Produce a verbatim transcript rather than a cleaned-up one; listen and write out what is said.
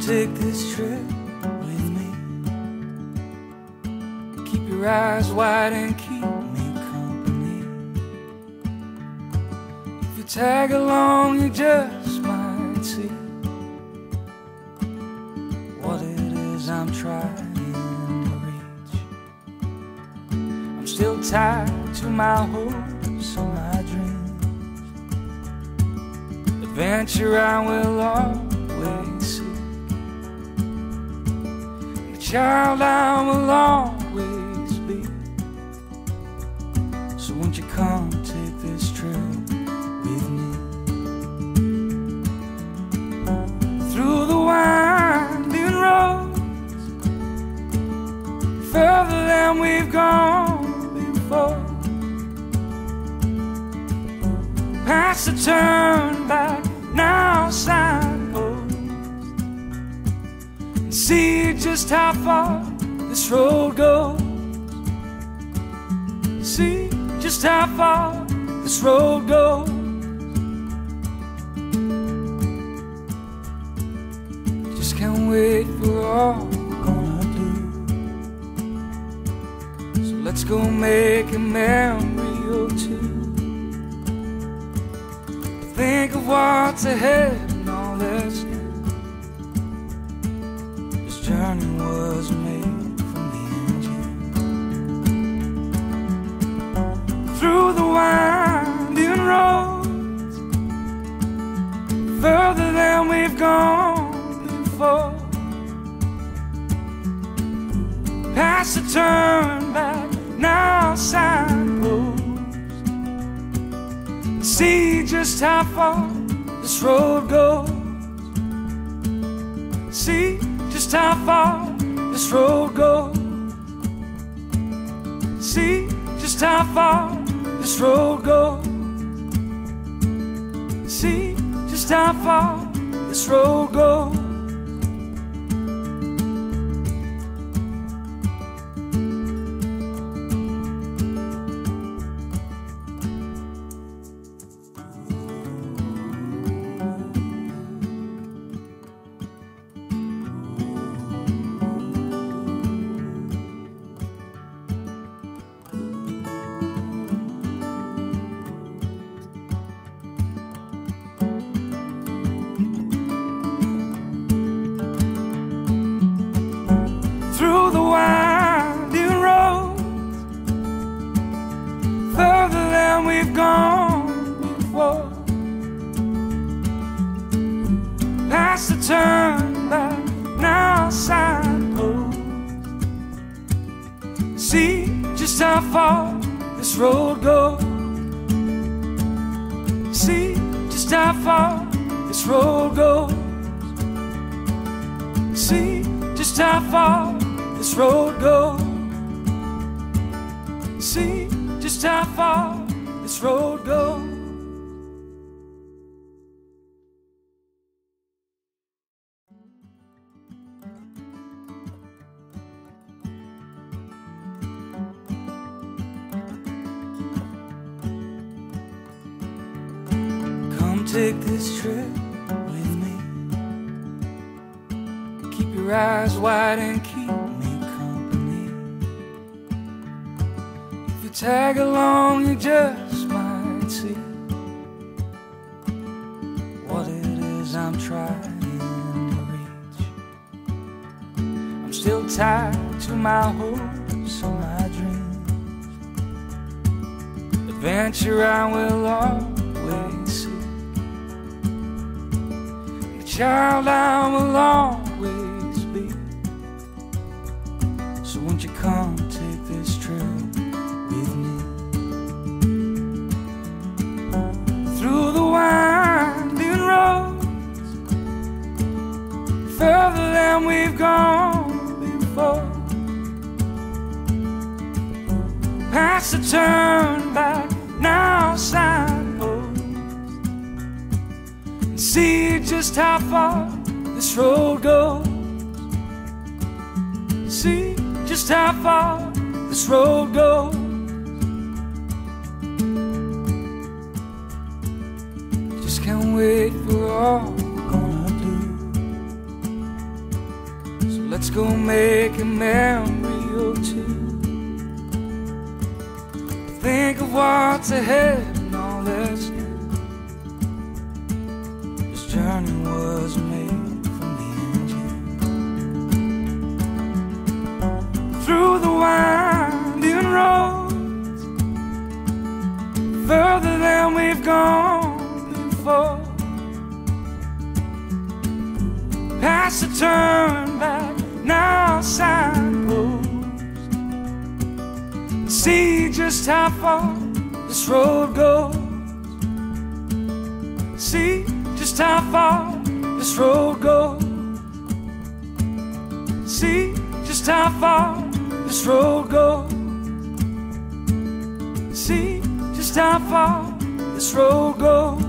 take this trip with me. Keep your eyes wide and keep me company. If you tag along, you just might see what it is I'm trying to reach. I'm still tied to my hopes and my dreams. Adventure I will always seek. Child, I will always be. So won't you come take this trip with me? Through the winding roads, further than we've gone before. Past the turn back, now signposts. See just how far this road goes. See just how far this road goes. Just can't wait for all we're gonna do. So let's go make a memory or two. Think of what's ahead and all that's new. Journey was made for me and you. Through the winding roads, further than we've gone before. Past the turn back, now signposts. See just how far this road goes. See just how far this road goes. See just how far this road goes. See just how far this road goes. Through the winding roads, further than we've gone before. Past the turn back, now signposts. See just how far this road goes. See just how far this road goes. See just how far this road goes. See just how far this road goes. Come take this trip with me. Keep your eyes wide and keep tag along, you just might see what it is I'm trying to reach. I'm still tied to my hopes and my dreams. Adventure I will always seek. The child I will always be. So won't you come take this trip with me? Through the winding roads, further than we've gone before. Past the turn back, now signposts. See just how far this road goes. See just how far this road goes. Just can't wait for all we're gonna do. Let's go make a memory or two. Think of what's ahead and all that's new. This journey was made for me and you. Through the winding roads, further than we've gone before. Past the turn back, now signpost. See just how far this road goes. See just how far this road goes. See just how far this road goes. See just how far this road goes.